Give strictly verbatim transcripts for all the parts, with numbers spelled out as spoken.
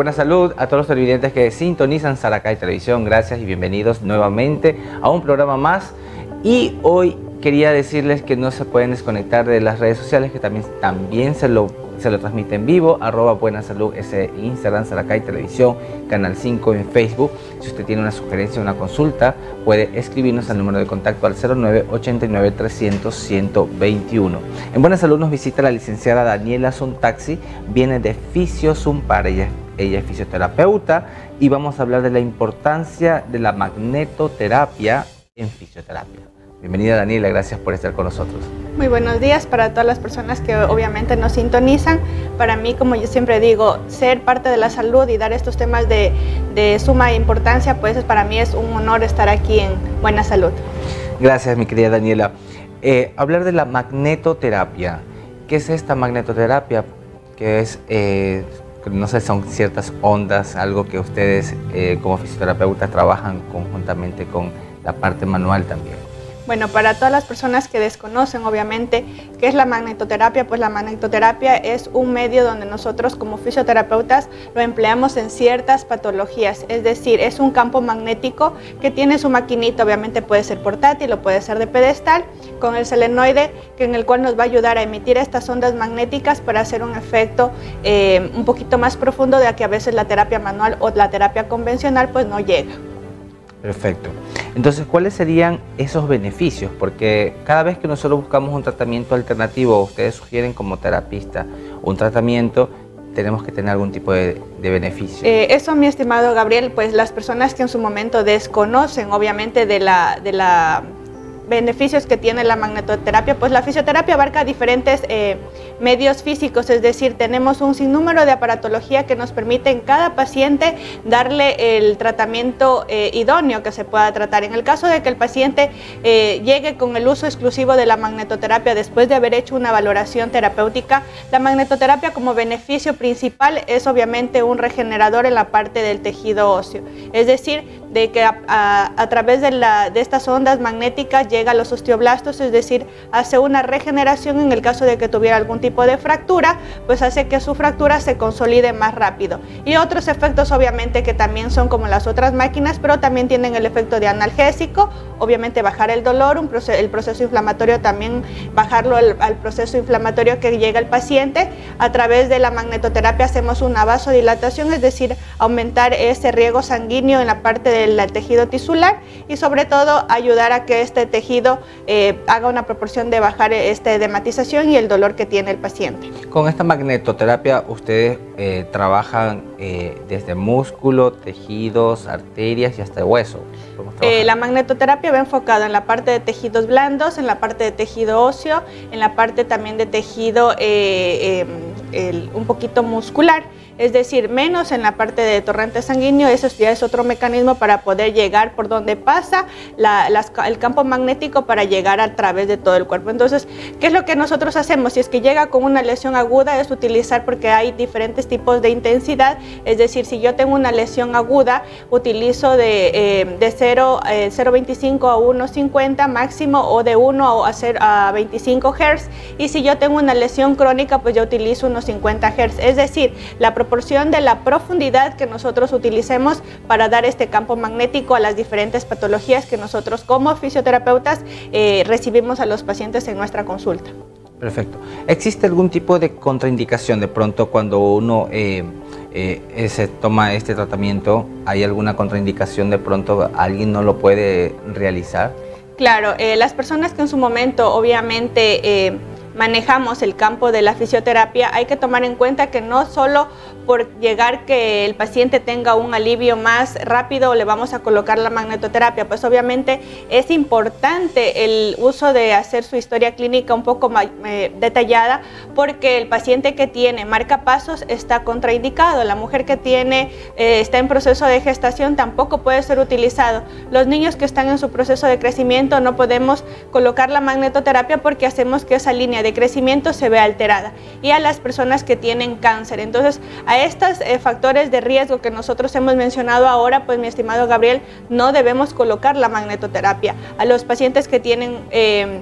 Buena salud a todos los televidentes que sintonizan Saracay Televisión. Gracias y bienvenidos nuevamente a un programa más. Y hoy quería decirles que no se pueden desconectar de las redes sociales, que también, también se lo, se lo transmite en vivo, arroba Buena Salud, ese Instagram, Saracay Televisión, Canal cinco en Facebook. Si usted tiene una sugerencia o una consulta, puede escribirnos al número de contacto al cero nueve, ochenta y nueve, trescientos, ciento veintiuno. En Buena Salud nos visita la licenciada Daniela Suntaxi, viene de Fisiosumpar, ella, ella es fisioterapeuta, y vamos a hablar de la importancia de la magnetoterapia en fisioterapia. Bienvenida Daniela, gracias por estar con nosotros. Muy buenos días para todas las personas que obviamente nos sintonizan. Para mí, como yo siempre digo, ser parte de la salud y dar estos temas de, de suma importancia, pues para mí es un honor estar aquí en Buena Salud. Gracias, mi querida Daniela. Eh, hablar de la magnetoterapia. ¿Qué es esta magnetoterapia? ¿Qué es, eh, no sé, son ciertas ondas, algo que ustedes eh, como fisioterapeutas trabajan conjuntamente con la parte manual también? Bueno, para todas las personas que desconocen, obviamente, qué es la magnetoterapia, pues la magnetoterapia es un medio donde nosotros como fisioterapeutas lo empleamos en ciertas patologías, es decir, es un campo magnético que tiene su maquinita, obviamente puede ser portátil o puede ser de pedestal, con el solenoide, que en el cual nos va a ayudar a emitir estas ondas magnéticas para hacer un efecto eh, un poquito más profundo de a que a veces la terapia manual o la terapia convencional pues no llega. Perfecto. Entonces, ¿cuáles serían esos beneficios? Porque cada vez que nosotros buscamos un tratamiento alternativo, ustedes sugieren como terapista un tratamiento, tenemos que tener algún tipo de, de beneficio. Eh, eso, mi estimado Gabriel, pues las personas que en su momento desconocen, obviamente, de la... De la beneficios que tiene la magnetoterapia, pues la fisioterapia abarca diferentes eh, medios físicos, es decir, tenemos un sinnúmero de aparatología que nos permite en cada paciente darle el tratamiento eh, idóneo que se pueda tratar. En el caso de que el paciente eh, llegue con el uso exclusivo de la magnetoterapia después de haber hecho una valoración terapéutica, la magnetoterapia como beneficio principal es obviamente un regenerador en la parte del tejido óseo, es decir, de que a, a, a través de, la, de estas ondas magnéticas llega a los osteoblastos, es decir, hace una regeneración. En el caso de que tuviera algún tipo de fractura, pues hace que su fractura se consolide más rápido. Y otros efectos obviamente que también son como las otras máquinas, pero también tienen el efecto de analgésico, obviamente bajar el dolor, un proceso, el proceso inflamatorio también bajarlo al, al proceso inflamatorio que llega al paciente. A través de la magnetoterapia hacemos una vasodilatación, es decir, aumentar ese riego sanguíneo en la parte del tejido tisular y sobre todo ayudar a que este tejido eh, haga una proporción de bajar esta edematización y el dolor que tiene el paciente. Con esta magnetoterapia ustedes eh, trabajan eh, desde músculo, tejidos, arterias y hasta hueso. Eh, la magnetoterapia va enfocada en la parte de tejidos blandos, en la parte de tejido óseo, en la parte también de tejido eh, eh, el, un poquito muscular. Es decir, menos en la parte de torrente sanguíneo. Eso ya es otro mecanismo para poder llegar por donde pasa la, las, el campo magnético para llegar a través de todo el cuerpo. Entonces, ¿qué es lo que nosotros hacemos? Si es que llega con una lesión aguda, es utilizar, porque hay diferentes tipos de intensidad, es decir, si yo tengo una lesión aguda, utilizo de, eh, de cero coma veinticinco a uno coma cincuenta máximo, o de uno a veinticinco hertz, y si yo tengo una lesión crónica, pues yo utilizo unos cincuenta hertz, es decir, la proporción de la profundidad que nosotros utilicemos para dar este campo magnético a las diferentes patologías que nosotros como fisioterapeutas eh, recibimos a los pacientes en nuestra consulta. Perfecto. ¿Existe algún tipo de contraindicación de pronto cuando uno eh, eh, se toma este tratamiento? ¿Hay alguna contraindicación de pronto alguien no lo puede realizar? Claro, eh, las personas que en su momento obviamente eh, manejamos el campo de la fisioterapia, hay que tomar en cuenta que no solo por llegar que el paciente tenga un alivio más rápido le vamos a colocar la magnetoterapia, pues obviamente es importante el uso de hacer su historia clínica un poco más eh, detallada, porque el paciente que tiene marcapasos está contraindicado, la mujer que tiene eh, está en proceso de gestación tampoco puede ser utilizado, los niños que están en su proceso de crecimiento no podemos colocar la magnetoterapia porque hacemos que esa línea de crecimiento se vea alterada, y a las personas que tienen cáncer. Entonces, a estos eh, factores de riesgo que nosotros hemos mencionado ahora, pues mi estimado Gabriel, no debemos colocar la magnetoterapia. A los pacientes que tienen eh,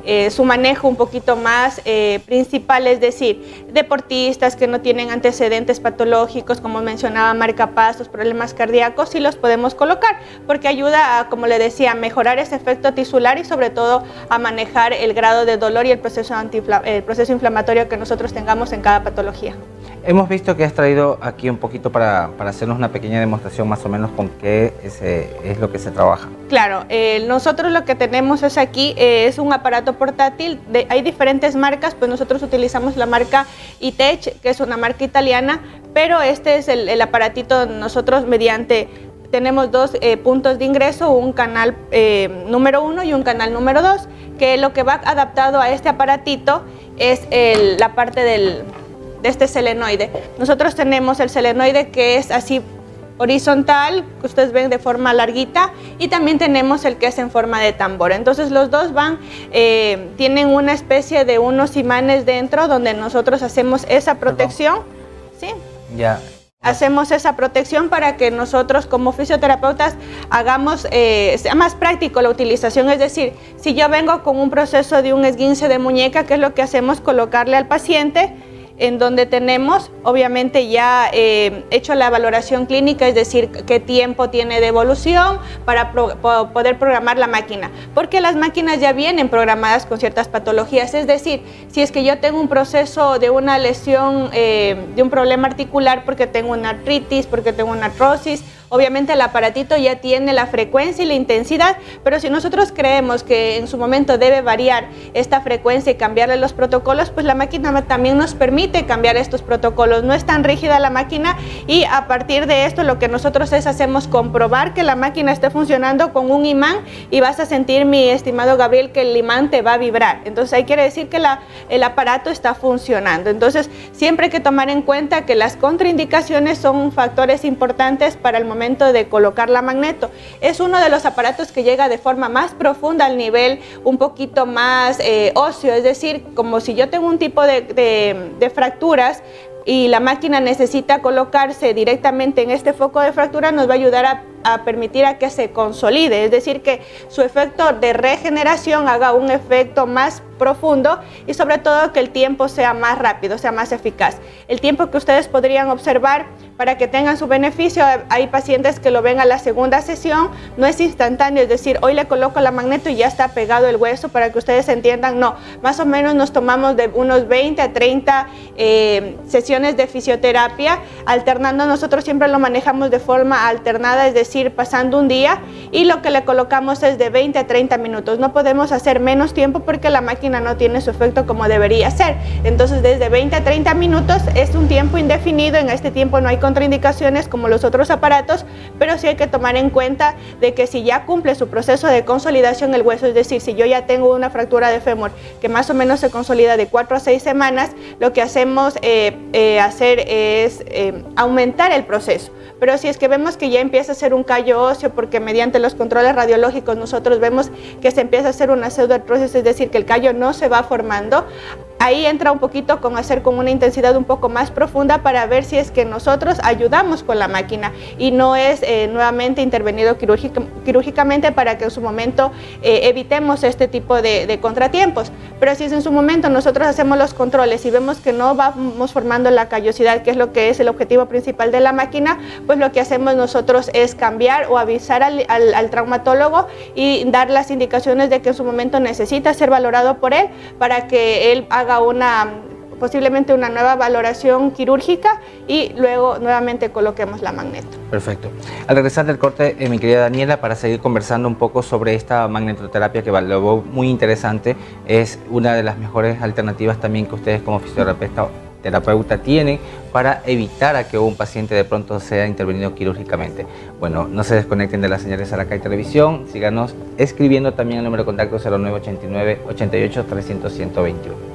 eh, su manejo un poquito más eh, principal, es decir, deportistas que no tienen antecedentes patológicos, como mencionaba, marcapasos, problemas cardíacos, sí los podemos colocar, porque ayuda a, como le decía, a mejorar ese efecto tisular y sobre todo a manejar el grado de dolor y el proceso, el proceso inflamatorio que nosotros tengamos en cada patología. Hemos visto que has traído aquí un poquito para, para hacernos una pequeña demostración más o menos con qué es, es lo que se trabaja. Claro, eh, nosotros lo que tenemos es aquí, eh, es un aparato portátil, de, hay diferentes marcas, pues nosotros utilizamos la marca ITech, que es una marca italiana, pero este es el, el aparatito, nosotros mediante, tenemos dos eh, puntos de ingreso, un canal eh, número uno y un canal número dos, que lo que va adaptado a este aparatito es el, la parte del... de este selenoide. Nosotros tenemos el selenoide que es así horizontal, que ustedes ven de forma larguita, y también tenemos el que es en forma de tambor. Entonces los dos van, eh, tienen una especie de unos imanes dentro donde nosotros hacemos esa protección. ¿Sí? Ya. Hacemos esa protección para que nosotros como fisioterapeutas hagamos, eh, sea más práctico la utilización, es decir, si yo vengo con un proceso de un esguince de muñeca, ¿qué es lo que hacemos? Colocarle al paciente en donde tenemos, obviamente, ya eh, hecho la valoración clínica, es decir, qué tiempo tiene de evolución para pro, poder programar la máquina. Porque las máquinas ya vienen programadas con ciertas patologías, es decir, si es que yo tengo un proceso de una lesión, eh, de un problema articular, porque tengo una artritis, porque tengo una artrosis, obviamente el aparatito ya tiene la frecuencia y la intensidad, pero si nosotros creemos que en su momento debe variar esta frecuencia y cambiarle los protocolos, pues la máquina también nos permite cambiar estos protocolos. No es tan rígida la máquina y a partir de esto lo que nosotros es hacemos comprobar que la máquina esté funcionando con un imán y vas a sentir, mi estimado Gabriel, que el imán te va a vibrar. Entonces ahí quiere decir que la, el aparato está funcionando. Entonces siempre hay que tomar en cuenta que las contraindicaciones son factores importantes para el momento de colocar la magneto. Es uno de los aparatos que llega de forma más profunda al nivel un poquito más eh, óseo, es decir, como si yo tengo un tipo de, de, de fracturas y la máquina necesita colocarse directamente en este foco de fractura, nos va a ayudar a, a permitir a que se consolide, es decir, que su efecto de regeneración haga un efecto más profundo y sobre todo que el tiempo sea más rápido, sea más eficaz. El tiempo que ustedes podrían observar para que tengan su beneficio, hay pacientes que lo ven a la segunda sesión, no es instantáneo, es decir, hoy le coloco la magneto y ya está pegado el hueso, para que ustedes entiendan, no, más o menos nos tomamos de unos veinte a treinta eh, sesiones de fisioterapia, alternando, nosotros siempre lo manejamos de forma alternada, es decir, pasando un día, y lo que le colocamos es de veinte a treinta minutos, no podemos hacer menos tiempo porque la máquina no tiene su efecto como debería ser. Entonces desde veinte a treinta minutos es un tiempo indefinido, en este tiempo no hay contraindicaciones como los otros aparatos, pero sí hay que tomar en cuenta de que si ya cumple su proceso de consolidación el hueso, es decir, si yo ya tengo una fractura de fémur que más o menos se consolida de cuatro a seis semanas, lo que hacemos eh, eh, hacer es eh, aumentar el proceso. Pero si es que vemos que ya empieza a ser un callo óseo, porque mediante los controles radiológicos nosotros vemos que se empieza a hacer una pseudoartrosis, es decir, que el callo no se va formando, ahí entra un poquito con hacer con una intensidad un poco más profunda para ver si es que nosotros ayudamos con la máquina y no es eh, nuevamente intervenido quirúrgica, quirúrgicamente para que en su momento eh, evitemos este tipo de, de contratiempos. Pero si es en su momento nosotros hacemos los controles y vemos que no vamos formando la callosidad, que es lo que es el objetivo principal de la máquina, pues lo que hacemos nosotros es cambiar o avisar al, al, al traumatólogo y dar las indicaciones de que en su momento necesita ser valorado por él para que él haga una, posiblemente una nueva valoración quirúrgica y luego nuevamente coloquemos la magneto. Perfecto. Al regresar del corte, eh, mi querida Daniela, para seguir conversando un poco sobre esta magnetoterapia que lo veo muy interesante, es una de las mejores alternativas también que ustedes como fisioterapeuta terapeuta tienen para evitar a que un paciente de pronto sea intervenido quirúrgicamente. Bueno, no se desconecten de las señales Saracay Televisión, síganos escribiendo también el número de contacto cero nueve ochenta y nueve, ochenta y ocho, trescientos, ciento veintiuno.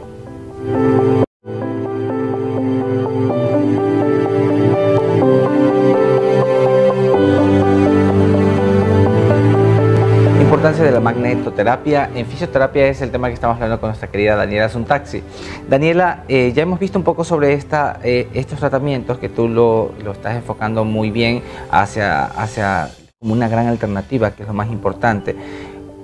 Importancia de la magnetoterapia en fisioterapia es el tema que estamos hablando con nuestra querida Daniela Suntaxi. Daniela, eh, ya hemos visto un poco sobre esta, eh, estos tratamientos que tú lo, lo estás enfocando muy bien hacia, hacia como una gran alternativa, que es lo más importante.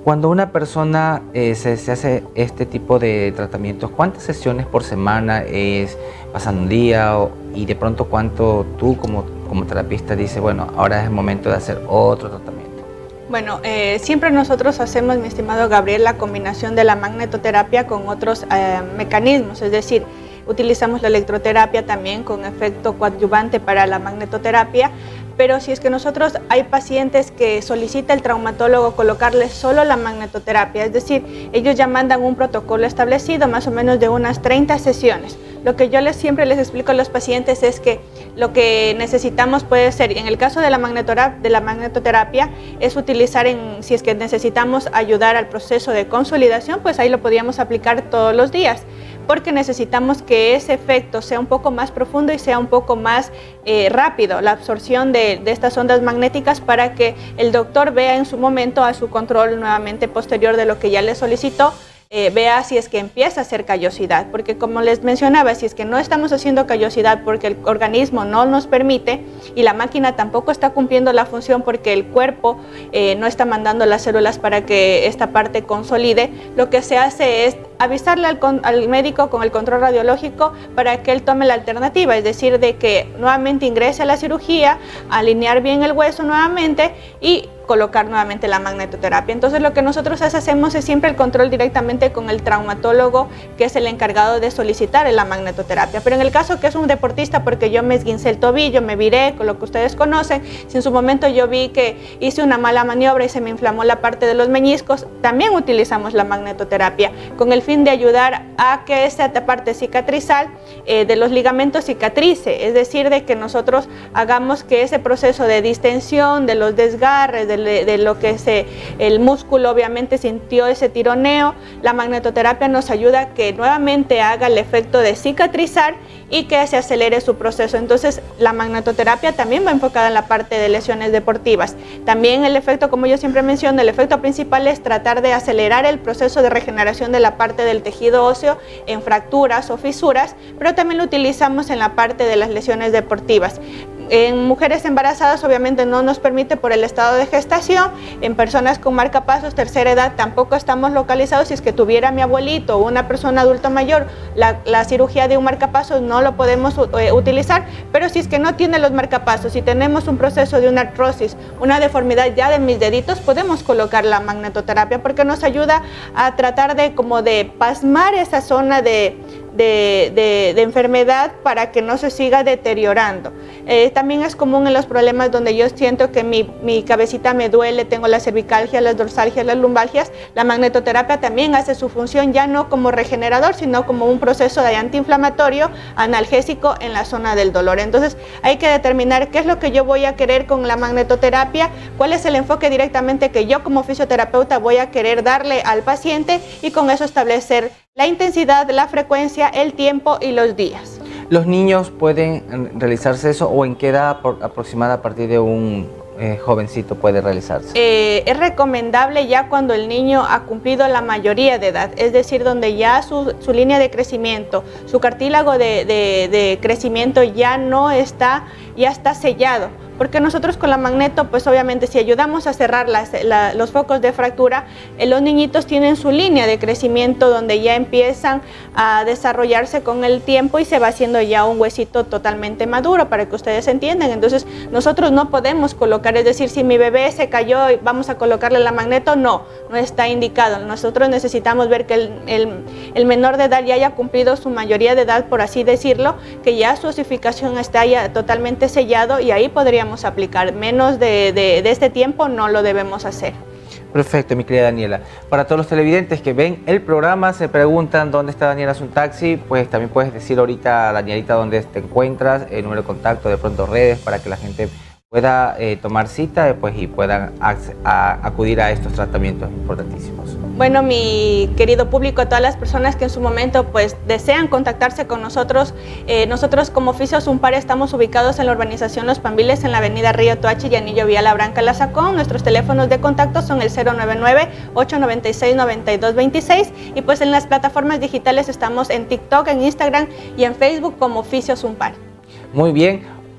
Cuando una persona eh, se, se hace este tipo de tratamientos, ¿cuántas sesiones por semana es? ¿Pasan un día? O, y de pronto, ¿cuánto tú como, como terapista dices, bueno, ahora es el momento de hacer otro tratamiento? Bueno, eh, siempre nosotros hacemos, mi estimado Gabriel, la combinación de la magnetoterapia con otros eh, mecanismos, es decir, utilizamos la electroterapia también con efecto coadyuvante para la magnetoterapia, pero si es que nosotros hay pacientes que solicita el traumatólogo colocarles solo la magnetoterapia, es decir, ellos ya mandan un protocolo establecido más o menos de unas treinta sesiones. Lo que yo les, siempre les explico a los pacientes es que lo que necesitamos puede ser, en el caso de la, de la magnetoterapia, es utilizar, en, si es que necesitamos ayudar al proceso de consolidación, pues ahí lo podríamos aplicar todos los días, porque necesitamos que ese efecto sea un poco más profundo y sea un poco más eh, rápido, la absorción de, de estas ondas magnéticas, para que el doctor vea en su momento a su control nuevamente posterior de lo que ya le solicitó, Eh, vea si es que empieza a hacer callosidad, porque como les mencionaba, si es que no estamos haciendo callosidad porque el organismo no nos permite y la máquina tampoco está cumpliendo la función porque el cuerpo eh, no está mandando las células para que esta parte consolide, lo que se hace es avisarle al, al médico con el control radiológico para que él tome la alternativa, es decir, de que nuevamente ingrese a la cirugía, alinear bien el hueso nuevamente y colocar nuevamente la magnetoterapia. Entonces lo que nosotros hacemos es siempre el control directamente con el traumatólogo, que es el encargado de solicitar la magnetoterapia. Pero en el caso que es un deportista, porque yo me esguincé el tobillo, me viré, con lo que ustedes conocen, si en su momento yo vi que hice una mala maniobra y se me inflamó la parte de los meñiscos, también utilizamos la magnetoterapia con el fin de ayudar a que esa parte cicatrizal eh, de los ligamentos cicatrice, es decir, de que nosotros hagamos que ese proceso de distensión, de los desgarres, de, de lo que se, el músculo obviamente sintió ese tironeo, la magnetoterapia nos ayuda a que nuevamente haga el efecto de cicatrizar y que se acelere su proceso. Entonces la magnetoterapia también va enfocada en la parte de lesiones deportivas. También el efecto, como yo siempre menciono, el efecto principal es tratar de acelerar el proceso de regeneración de la parte del tejido óseo en fracturas o fisuras, pero también lo utilizamos en la parte de las lesiones deportivas. En mujeres embarazadas obviamente no nos permite por el estado de gestación, en personas con marcapasos tercera edad tampoco estamos localizados. Si es que tuviera mi abuelito o una persona adulta mayor la, la cirugía de un marcapasos no lo podemos eh, utilizar, pero si es que no tiene los marcapasos, si tenemos un proceso de una artrosis, una deformidad ya de mis deditos, podemos colocar la magnetoterapia porque nos ayuda a tratar de como de pasmar esa zona de De, de, de enfermedad para que no se siga deteriorando. Eh, también es común en los problemas donde yo siento que mi, mi cabecita me duele, tengo la cervicalgia, las dorsalgias, las lumbalgias, la magnetoterapia también hace su función ya no como regenerador, sino como un proceso de antiinflamatorio, analgésico en la zona del dolor. Entonces hay que determinar qué es lo que yo voy a querer con la magnetoterapia, cuál es el enfoque directamente que yo como fisioterapeuta voy a querer darle al paciente y con eso establecer la intensidad, la frecuencia, el tiempo y los días. ¿Los niños pueden realizarse eso o en qué edad aproximada a partir de un eh, jovencito puede realizarse? Eh, es recomendable ya cuando el niño ha cumplido la mayoría de edad, es decir, donde ya su, su línea de crecimiento, su cartílago de, de, de crecimiento ya no está, ya está sellado. Porque nosotros con la magneto, pues obviamente si ayudamos a cerrar las, la, los focos de fractura, eh, los niñitos tienen su línea de crecimiento donde ya empiezan a desarrollarse con el tiempo y se va haciendo ya un huesito totalmente maduro, para que ustedes entiendan. Entonces nosotros no podemos colocar, es decir, si mi bebé se cayó y vamos a colocarle la magneto, no, no está indicado. Nosotros necesitamos ver que el, el, el menor de edad ya haya cumplido su mayoría de edad, por así decirlo, que ya su osificación está ya totalmente sellado y ahí podríamos aplicar. Menos de, de, de este tiempo no lo debemos hacer. Perfecto, mi querida Daniela. Para todos los televidentes que ven el programa, se preguntan dónde está Daniela Suntaxi, pues también puedes decir ahorita, Danielita, dónde te encuentras, el número de contacto, de pronto redes, para que la gente pueda eh, tomar cita pues, y puedan a, acudir a estos tratamientos importantísimos. Bueno, mi querido público, a todas las personas que en su momento pues desean contactarse con nosotros, eh, nosotros como Fisios Unpar estamos ubicados en la urbanización Los Pambiles, en la avenida Río Toachi y Anillo Vía La Branca La Sacón. Nuestros teléfonos de contacto son el cero nueve nueve, ocho nueve seis, nueve dos dos seis y pues en las plataformas digitales estamos en TikTok, en Instagram y en Facebook como Fisios Unpar. Muy bien.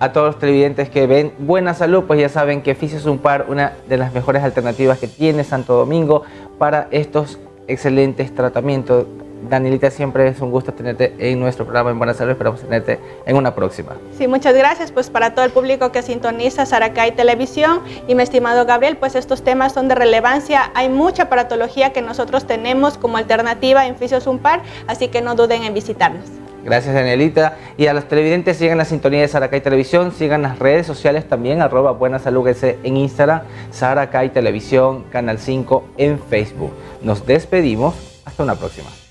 a todos los televidentes que ven Buena Salud, pues ya saben que Fisiosumpar, una de las mejores alternativas que tiene Santo Domingo para estos excelentes tratamientos. Danielita, siempre es un gusto tenerte en nuestro programa en Buena Salud. Esperamos tenerte en una próxima. Sí, muchas gracias pues para todo el público que sintoniza Saracay Televisión. Y mi estimado Gabriel, pues estos temas son de relevancia. Hay mucha paratología que nosotros tenemos como alternativa en Fisiosumpar, así que no duden en visitarnos. Gracias, Danielita. Y a los televidentes, sigan la sintonía de Saracay Televisión, sigan las redes sociales también, arroba Buena Salud en Instagram, Saracay Televisión, Canal cinco en Facebook. Nos despedimos, hasta una próxima.